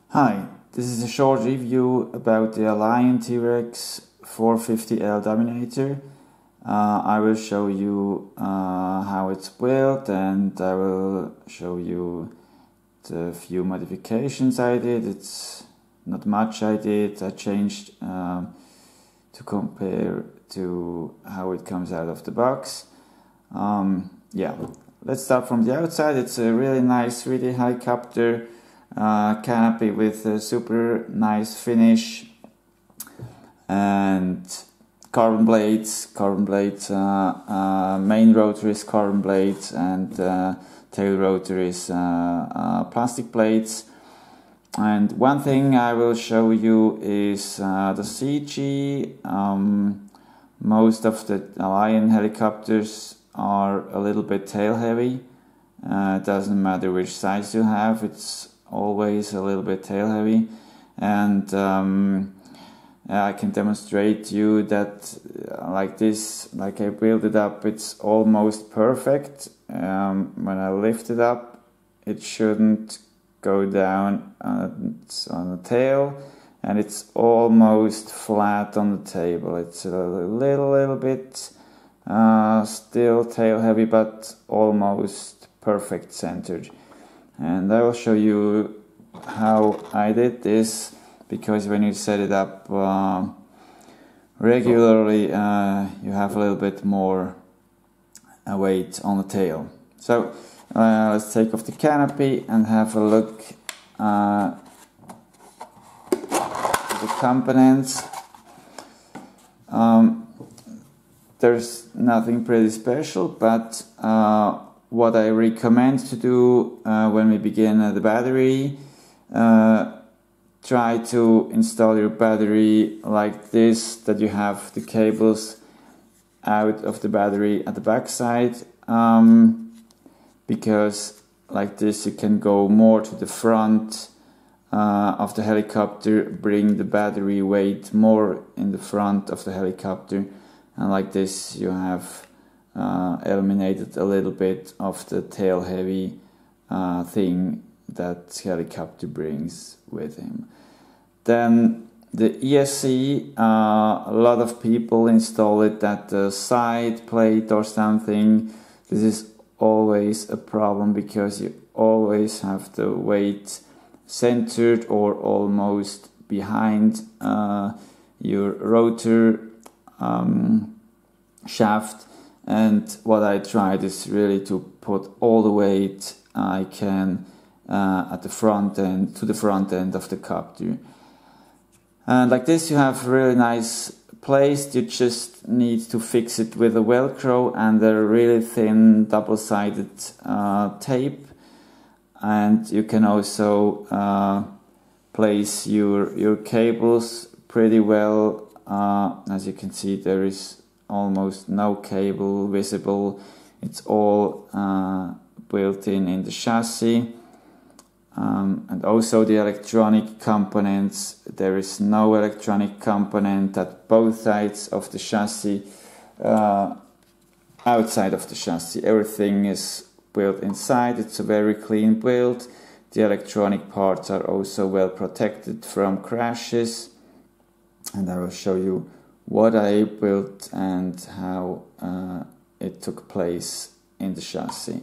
Hi, this is a short review about the Alliant T-Rex 450L Dominator. I will show you how it's built, and I will show you the few modifications I did. It's not much I did. I changed to compare to how it comes out of the box. Yeah, let's start from the outside. It's a really nice 3D helicopter canopy with a super nice finish and carbon blades, main rotor is carbon blades, and tail rotor is plastic plates. And one thing I will show you is the CG. Most of the Alliant helicopters are a little bit tail heavy. It doesn't matter which size you have, it's always a little bit tail heavy, and I can demonstrate you that like this, like I build it up, it's almost perfect. When I lift it up, it shouldn't go down on the tail, and it's almost flat on the table. It's a little bit still tail heavy, but almost perfect centered. And I will show you how I did this, because when you set it up regularly, you have a little bit more weight on the tail. So let's take off the canopy and have a look at the components. There's nothing pretty special, but what I recommend to do when we begin the battery, try to install your battery like this, that you have the cables out of the battery at the back side, because like this you can go more to the front of the helicopter, bring the battery weight more in the front of the helicopter, and like this you have eliminated a little bit of the tail heavy thing that helicopter brings with him. Then the ESC, a lot of people install it at the side plate or something. This is always a problem, because you always have the weight centered or almost behind your rotor shaft. And what I tried is really to put all the weight I can at the front end, to the front end of the copter. And like this you have really nice placed. You just need to fix it with a Velcro and a really thin double-sided tape. And you can also place your cables pretty well. As you can see, there is almost no cable visible. It's all built in the chassis, and also the electronic components. There is no electronic component at both sides of the chassis. Outside of the chassis, everything is built inside. It's a very clean build. The electronic parts are also well protected from crashes, and I will show you what I built and how it took place in the chassis.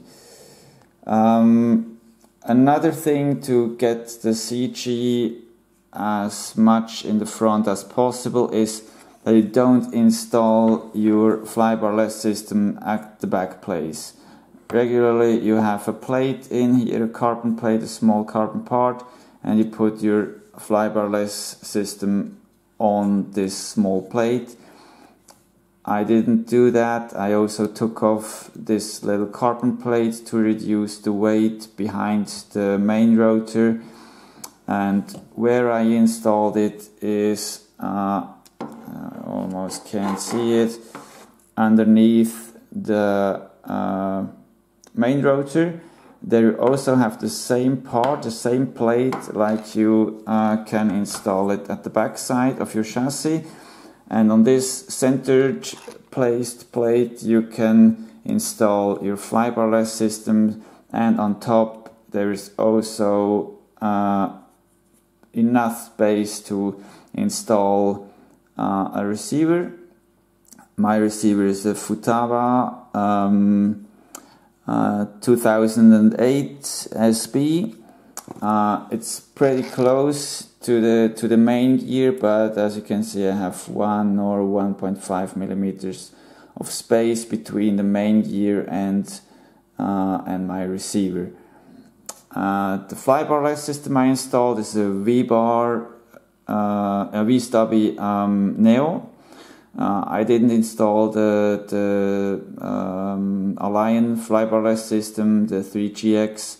Another thing to get the CG as much in the front as possible is that you don't install your flybarless system at the back place. Regularly you have a plate in here, a carbon plate, a small carbon part, and you put your flybarless system on this small plate. I didn't do that. I also took off this little carbon plate to reduce the weight behind the main rotor, and where I installed it is I almost can't see it, underneath the main rotor. There you also have the same part, the same plate, like you can install it at the back side of your chassis. And on this centered placed plate you can install your flybarless system, and on top there is also enough space to install a receiver. My receiver is a Futaba 2008 SB. It's pretty close to the main gear, but as you can see, I have 1 or 1.5 millimeters of space between the main gear and my receiver. The flybarless system I installed is a V-Bar, a V-Stubby Neo. I didn't install the Align flybarless system, the 3GX,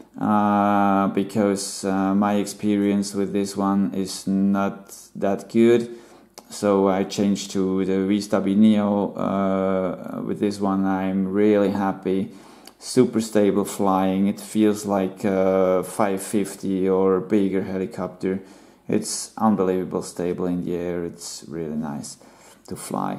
because my experience with this one is not that good. So I changed to the V-Stubby Neo. With this one I'm really happy. Super stable flying. It feels like a 550 or bigger helicopter. It's unbelievable stable in the air. It's really nice to fly.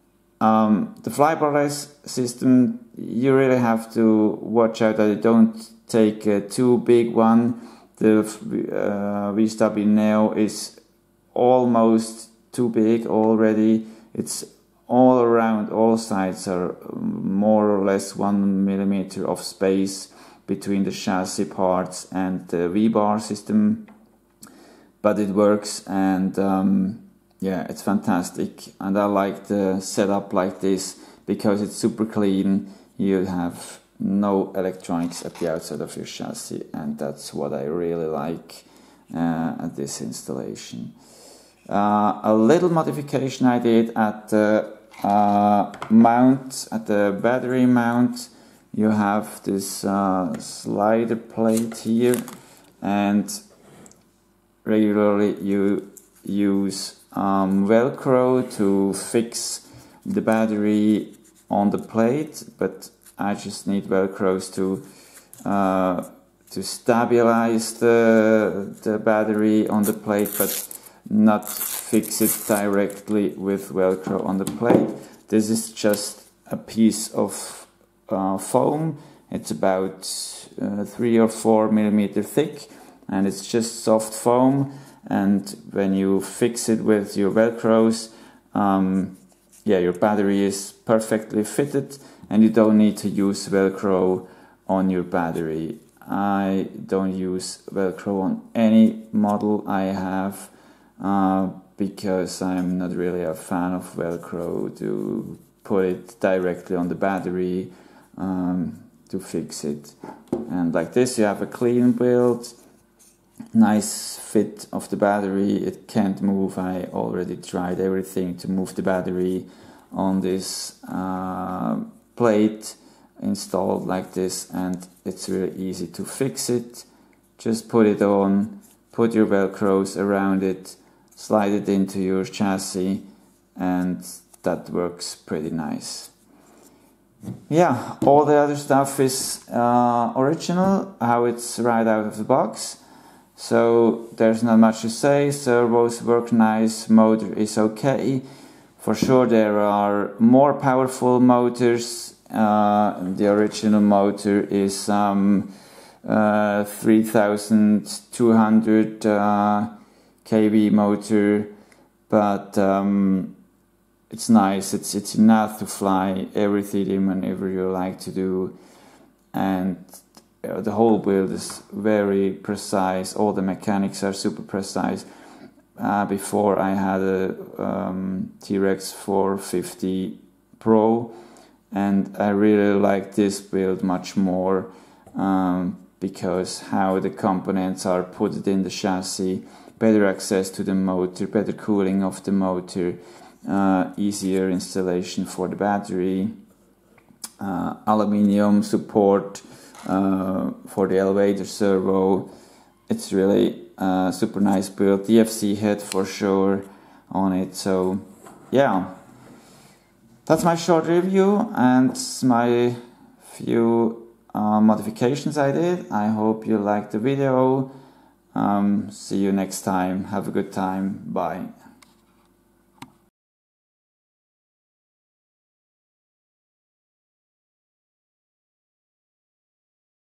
The flybarless system, you really have to watch out that you don't take a too big one. The V-Stubby Neo is almost too big already. It's all around, all sides are more or less 1 millimeter of space between the chassis parts and the V-Bar system, but it works, and yeah, it's fantastic. And I like the setup like this because it's super clean. You have no electronics at the outside of your chassis, and that's what I really like at this installation. A little modification I did at the mount, at the battery mount. You have this slider plate here, and regularly you use Velcro to fix the battery on the plate, but I just need Velcros to stabilize the battery on the plate, but not fix it directly with Velcro on the plate. This is just a piece of foam. It's about 3 or 4 millimeter thick, and it's just soft foam. And when you fix it with your Velcros, yeah, your battery is perfectly fitted, and you don't need to use Velcro on your battery. I don't use Velcro on any model I have, because I'm not really a fan of Velcro to put it directly on the battery to fix it. And like this, you have a clean build, nice fit of the battery. It can't move. I already tried everything to move the battery on this plate installed like this, and it's really easy to fix it. Just put it on, put your Velcros around it, slide it into your chassis, and that works pretty nice. Yeah, all the other stuff is original, how it's right out of the box. So there's not much to say. Servos work nice, motor is okay. For sure there are more powerful motors. The original motor is 3200 kV motor, but it's nice. It's enough to fly everything whenever you like to do, and the whole build is very precise. All the mechanics are super precise. Before I had a T-Rex 450 Pro, and I really like this build much more because how the components are put in the chassis, better access to the motor, better cooling of the motor, easier installation for the battery, aluminium support for the elevator servo. It's really a super nice build. DFC head for sure on it. So yeah, that's my short review and my few modifications I did. I hope you liked the video. See you next time. Have a good time. Bye.